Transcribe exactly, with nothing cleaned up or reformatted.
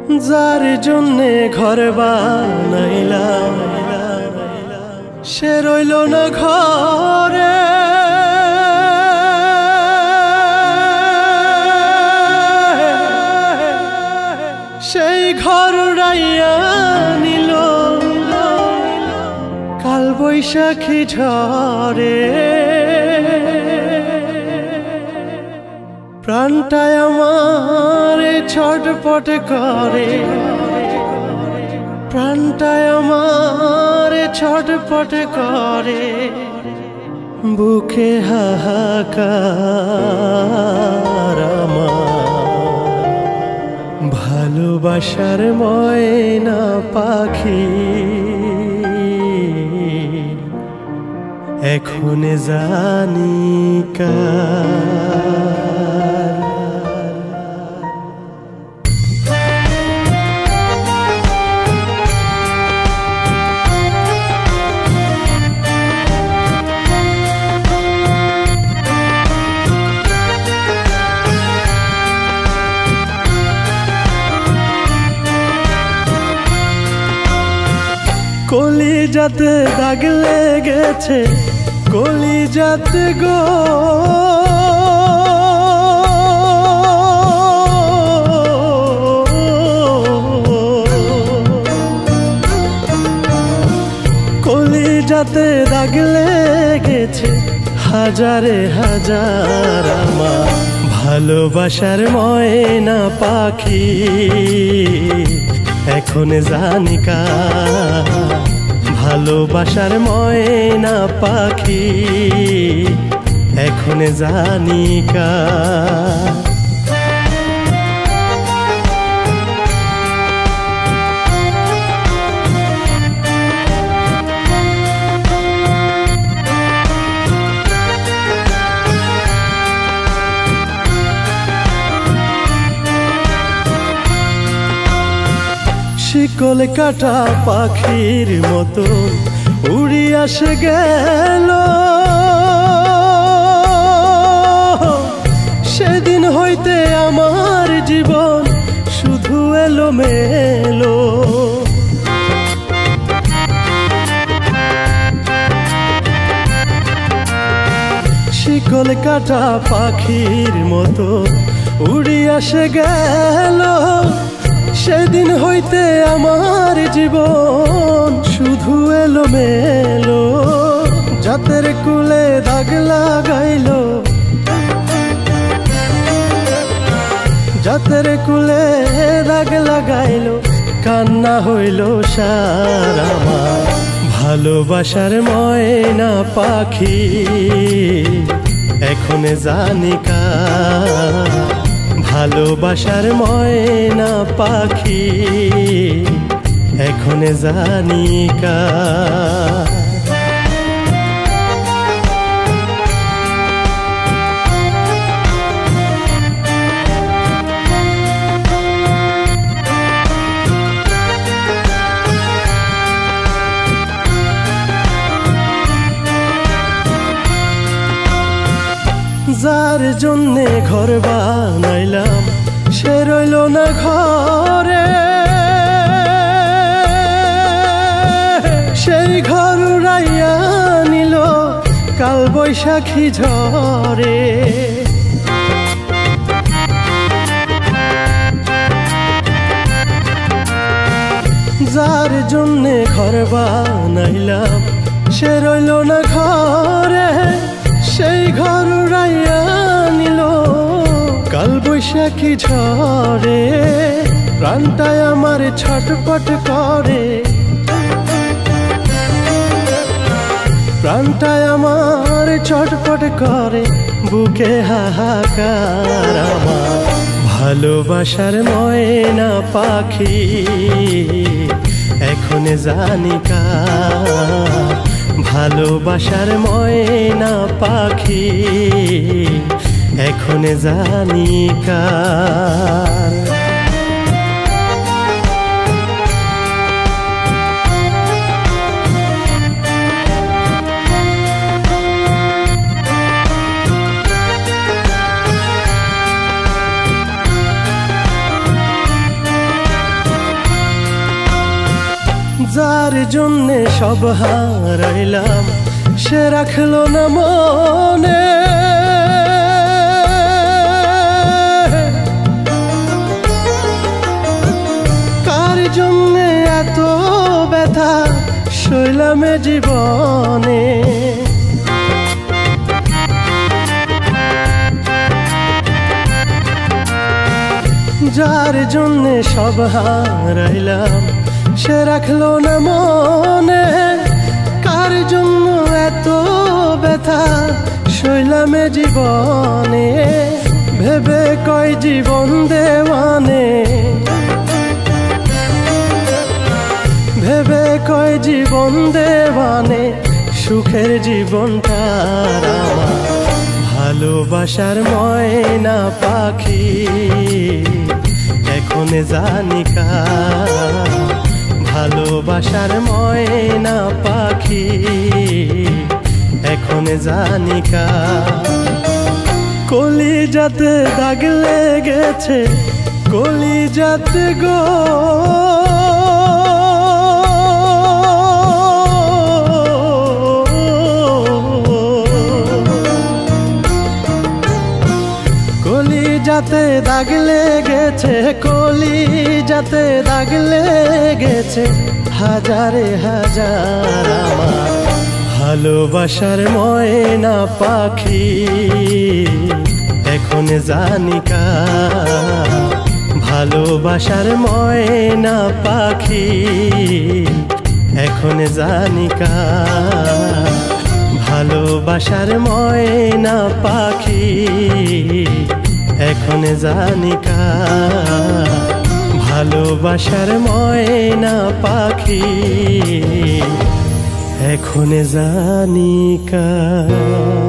যার জন্যে ঘর বানাইলাম সে রইল না ঘরে, সেই ঘর উড়াইয়া নিল কাল বৈশাখী ঝড়ে। প্রাণটায় আমার ছটপট করে, প্রাণটায় আমার ছটপট করে, বুকে হাহাকার আমার ভালোবাসার ময়না পাখি এখন জানি কার। কলিজাতে দাগ লেগেছে, কলিজাতে গো কলিজাতে দাগ লেগেছে, হাজারে হাজার আমার ভালোবাসার ময়না পাখি এখন জানি কার। ভালোবাসার ময়না পাখি এখন জানি কার। শিকল কাটা পাখির মতো উড়িয়া সে গেল, সেদিন হইতে আমার জীবন শুধু এলো মেলো। শিকল কাটা পাখির মতো উড়িয়া সে গেল, সেদিন হইতে আমার জীবন শুধু এলো মেলো। জাতের কুলে দাগ লাগাইল, জাতের কুলে দাগ লাগাইল, কান্না হইল সার আমার ভালোবাসার ময়না পাখি এখন জানি কার। ভালোবাসার ময়না পাখি এখন জানি কার। যার জন্যে ঘর বানাইলাম সে রইল না ঘরে, সেই ঘর উড়াইয়া নিল কাল বৈশাখী ঝড়ে। যার জন্যে ঘর বানাইলাম সে রইল না ঘরে, সেই ঘর উড়াইয়া নিল কাল বৈশাখী ঝড়ে। প্রাণটায় আমার ছটপট করে, প্রাণটায় আমার ছটপট করে, বুকে হাহাকার আমার ভালোবাসার ময়না পাখি এখন জানি কার। ভালোবাসার ময়না পাখি এখন জানি কার। যার জন্যে সব হারাইলাম সে রাখলো না মনে, কার জন্যে এত ব্যথা সইলাম জীবনে। যার জন্যে সব হারাইলাম সে রাখলো না মনে, কার জন্য এত ব্যথা সইলাম জীবনে। ভেবে কয় জীবন দেওয়ানে, ভেবে কয় জীবন দেওয়ানে, সুখের জীবনটা আমার ভালোবাসার ময়না পাখি এখন জানিকা। ভালোবাসার ময়না পাখি এখন জানিকা। কলিজাতে দাগ লেগেছে কলিজাতে গো, কলিজাতে দাগ লেগেছে, কলিজাতে দাগ লেগেছে হাজারে হাজার আমার ভালোবাসার ময়না পাখি এখন জানিকা। ভালোবাসার ময়না পাখি এখন জানিকা। ভালোবাসার ময়না পাখি এখন জানিকা। ভালোবাসার ময়না পাখি এখন জানিকা।